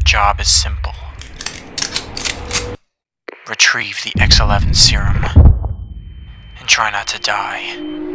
job is simple. Retrieve the X11 serum, and try not to die.